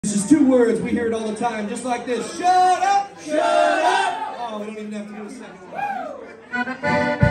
It's just two words, we hear it all the time, just like this. Shut up! Shut up! Oh, we don't even have to do a second one.